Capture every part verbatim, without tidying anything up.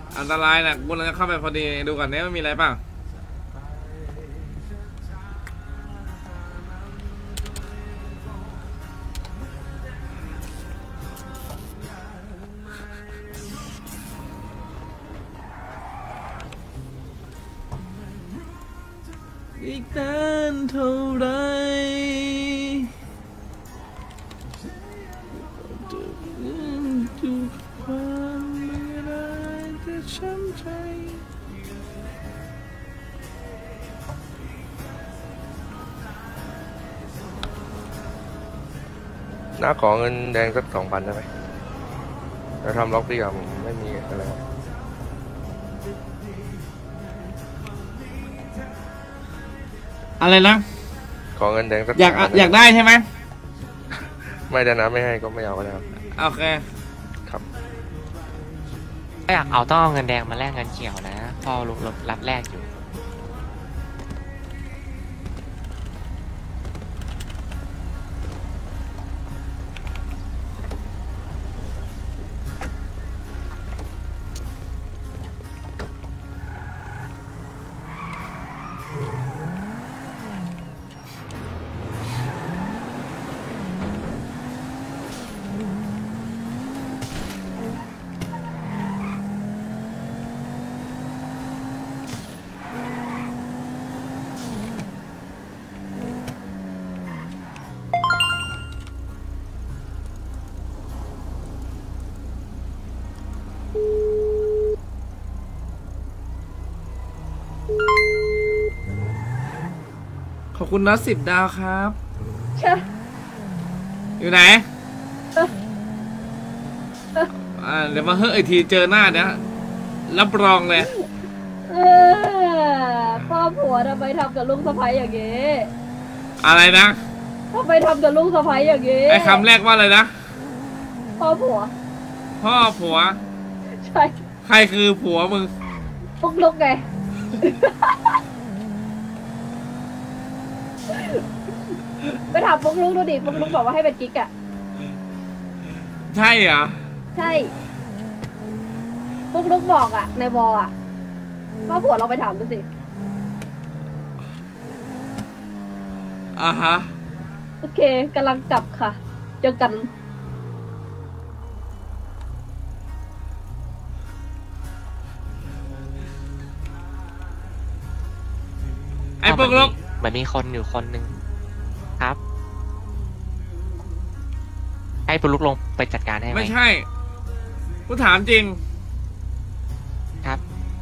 อันตรายนะกูจะเข้าไปพอดีดูก่อนเนี่ยมันมีอะไรเปล่าอีกนานเท่าไรทุกความไม่ได้แต่ช้ำใจน้าขอเงินแดงสักสองพันได้ไหมจะทำล็อกดีกว่าผมไม่มีอะไรอะไรนะขอเงินแดงสักอยากอยากได้ใช่ไหมไม่ได้นะไม่ให้ก็ไม่เอาก็ได้ครับโอเคครับถ้าอยากเอาต้องเอาเงินแดงมาแลกเงินเขียวนะพอลุกรับแลกอยู่ขอบคุณนะสิบดาวครับอยู่ไหนอ่าเดี๋ยวมาเฮ้ยไอทีเจอหน้าเนี่ยรับรองเลยพ่อผัวทำไมทำกับลูกสะใภ้อย่างเงี้ยอะไรนะทำไมทำกับลูกสะใภ้อย่างเงี้ยไอคำแรกว่าอะไรนะพ่อผัวพ่อผัวใช่ใครคือผัวมึงปุ๊กลุกไงไปถามปุ๊กลุกดูดิปุ๊กลุกบอกว่าให้เป็นกิ๊กอะใช่เหรอใช่ปุ๊กลุกบอกอะในวอลอะพ่อผัวเราไปถามดูสิอ่าฮะโอเคกำลังกลับค่ะเจอกันไอ้พวกลูกมันมีคนอยู่คนหนึ่งครับให้พวกลูกลงไปจัดการให้ไหมไม่ใช่กูถามจริงครับ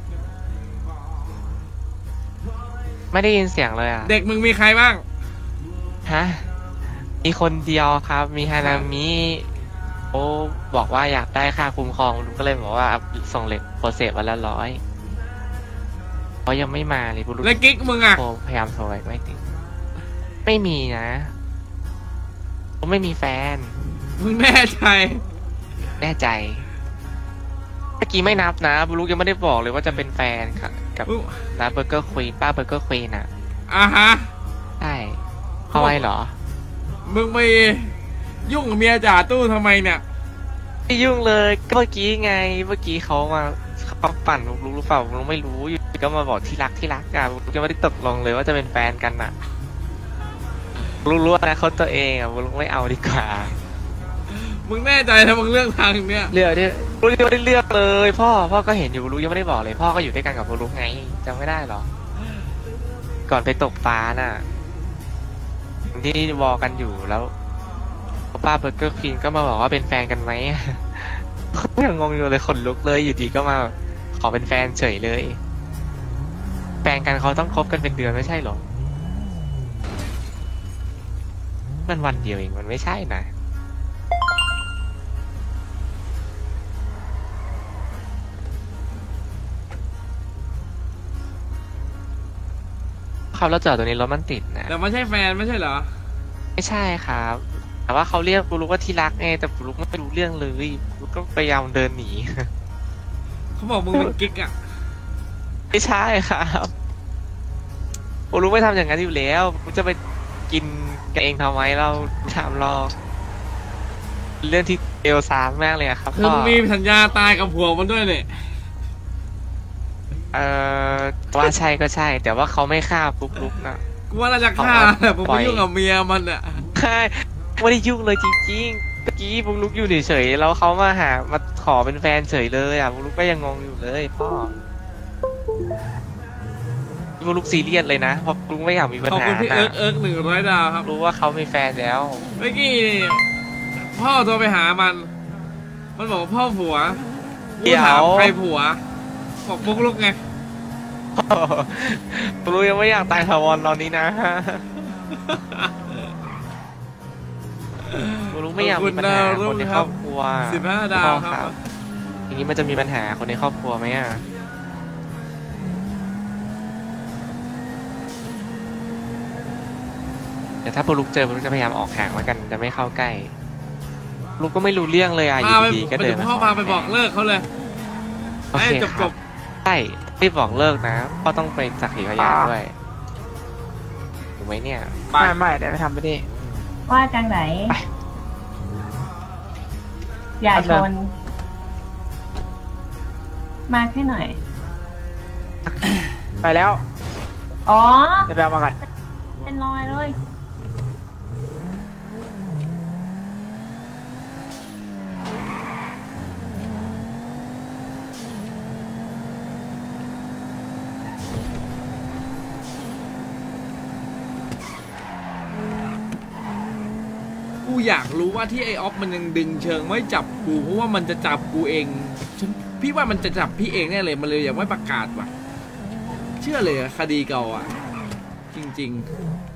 ไม่ได้ยินเสียงเลยอ่ะเด็กมึงมีใครบ้างฮะมีคนเดียวครับมีฮานามิโอ้บอกว่าอยากได้ค่าคุ้มครองลูกก็เลยบอกว่าส่งเล็กโปรเซสวันละร้อยเขายังไม่มาเลยบุรุษแล้วกิ๊กมึงอ่ะพยายามโทรไปไม่ติดไม่มีนะผมไม่มีแฟนมึงแน่ใจแน่ใจเมื่อกี้ไม่นับนะบุรุษยังไม่ได้บอกเลยว่าจะเป็นแฟนค่ะกับร้านเบอร์เกอร์ควีนป้าเบอร์เกอร์ควีนอ่ะอ่าฮะใช่เขาไว้เหรอมึงไปยุ่งกับเมียจ่าตู้ทำไมเนี่ยไม่ยุ่งเลยก็เมื่อกี้ไงเมื่อกี้เขามาเขาปั่นรู้หรือเปล่ารู้ไม่รู้อยู่ก็มาบอกที่รักที่รักกันยังไม่ได้ตกลงเลยว่าจะเป็นแฟนกันน่ะรู้ๆนะเขาตัวเองอ่ะรู้ไม่เอาดีกว่ามึงแน่ใจถ้ามึงเลือกทางเนี้ยเลือกที่รู้ยังไม่ได้เลือกเลยพ่อพ่อก็เห็นอยู่รู้ยังไม่ได้บอกเลยพ่อก็อยู่ด้วยกันกับรู้ไงจำไม่ได้หรอก่อนไปตกปลาน่ะที่วอกันอยู่แล้วป้าเบอร์เกอร์ควีนก็มาบอกว่าเป็นแฟนกันไหมยังงงอยู่เลยขนลุกเลยอยู่ดีก็มาขอเป็นแฟนเฉยเลยแฟนกันเขาต้องคบกันเป็นเดือนไม่ใช่หรอมันวันเดียวเองมันไม่ใช่นะเขาเราจอดตรงนี้รถมันติดนะแต่ไม่ใช่แฟนไม่ใช่เหรอไม่ใช่ครับแต่ว่าเขาเรียกบุรุษว่าที่รักไงแต่บุรุษไม่รู้เรื่องเลยบุรุษก็พยายามเดินหนีเขาบอกมึงเป็นกิ๊กอ่ะไม่ใช่ครับบุรุษไม่ทำอย่างนั้นอยู่แล้วบุรุษจะไปกินกันเองทำไมเราทำรอเรื่องที่เอลซามมากเลยครับคือมีสัญญาตายกับผัวมันด้วยเนี่ยเออว่าใช่ก็ใช่ แต่ว่าเขาไม่ฆ่าปุ๊กลุกนะกูว่าน่าจะฆ่าเอาผมปล่ไม่อยยุ่งกับเมียมันอ่ะใช่ไม่ได้ยุ่งเลยจริงๆเมื่อกี้ปุ๊กลุกอยู่เฉยๆแล้วเขามาหามาขอเป็นแฟนเฉยเลยอ่ะปุ๊กลุกก็ยังงงอยู่เลยพ่อปุ๊กลุกซีเรียสเลยนะเพราะปุ๊กลุกไม่อยากมีปัญขอบหาคุณพี่นะเอิร์กเอิร์กหนึ่งร้อยดาวครับรู้ว่าเขามีแฟนแล้วเมื่อกี้พ่อโทรไปหามัน มันบอกว่าพ่อผัวกูถามใครผัวบอกบุกลุกไงปุ๊กลุกยังไม่อยากตายถาวรตอนนี้นะปุ๊กลุกไม่อยากมีปัญหาคนในครอบครัวสิบห้าดาวครับพ่ออย่างนี้มันจะมีปัญหาคนในครอบครัวไหมอ่ะแต่ถ้าปุ๊กลุกเจอปุ๊กลุกจะพยายามออกห่างแล้วกันจะไม่เข้าใกล้ลุกก็ไม่รู้เรื่องเลยอ่ะอพายู่ไปดีๆก็ไปเดิถึนงมาพ่อพาไปบอกเลิกเขาเลยโอเคให้จบคจรับบ ใช่รีบบอกเลิกนะพ่อต้องเป็นสักขีพยานด้วยถูกไหมเนี่ยไปไม่ไม่เดี๋ยวไปทำไปดิว่าจังไหนไปอย่าอันชเดิมน มาแค่หน่อยไปแล้วอ๋อจะไปเอามาก่อนเป็นรอยเลยกูอยากรู้ว่าที่ไอออฟมันยังดึงเชิงไม่จับกูเพราะว่ามันจะจับกูเองฉันพี่ว่ามันจะจับพี่เองแน่เลยมันเลยยังไม่ประกาศว่ะ เชื่อเลยอะคดีเก่าอ่ะ จริง ๆ